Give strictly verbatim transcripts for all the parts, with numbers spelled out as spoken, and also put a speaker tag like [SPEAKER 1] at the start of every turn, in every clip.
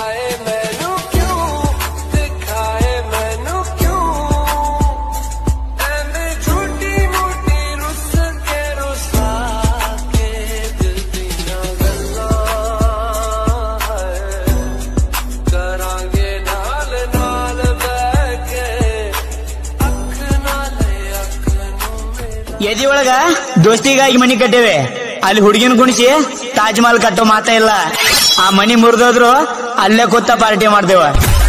[SPEAKER 1] दिखाए मैनू क्यों, दिखाए मैनू क्यों, एंड झूठी मूठी रुस के रुसा के दिल दीना गल्लां है करांगे नाल नाल बैठ के अख नाले अख नू मेरा।
[SPEAKER 2] ಎದಿ ಒಳಗ ದೋಸ್ತಿಗಾಗಿ ಮನಿ ಕಟ್ಟೇವೆ, ಅಲ್ಲಿ ಹುಡುಗಿನ ಕುಣಿಸಿ ತಾಜ್ ಮಹಲ್ ಕಟ್ಟೋ ಮಾತಾ ಇಲ್ಲ. ಆ ಮನಿ ಮುರಿದೋದ್ರು ಅಲ್ಲೇ ಕೂತ ಪಾರ್ಟಿ ಮಾಡ್ತೇವ.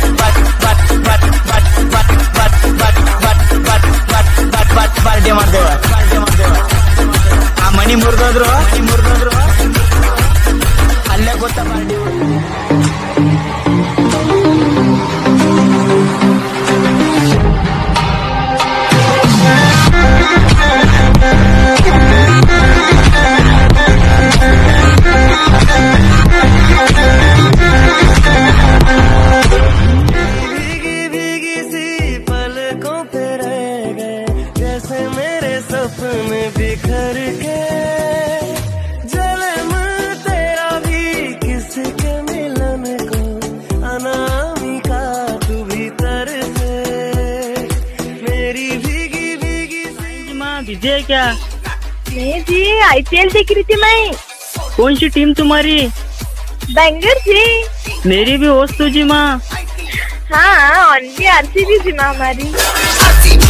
[SPEAKER 2] ಪಾರ್ಟಿ ಮಾಡ್ತೇವ ಆ ಮನಿ ಮುರಿದೋದ್ರು ಮುರಿದೋದ್ರು ಅಲ್ಲೇ ಕೂತ ಪಾರ್ಟಿ.
[SPEAKER 1] सपने बिखर के जन्म तेरा भी किसके मिलन को अनामिका तू भीतर से मेरी भीगी भीगी सी।
[SPEAKER 3] माँ बिजी है क्या?
[SPEAKER 4] नहीं जी, आईपीएल देख रही थी मैं।
[SPEAKER 3] कौन सी टीम तुम्हारी?
[SPEAKER 4] बैंगर जी।
[SPEAKER 3] मेरी भी होश तो जी माँ।
[SPEAKER 4] हाँ, ओनली आरसीबी जी माँ हमारी।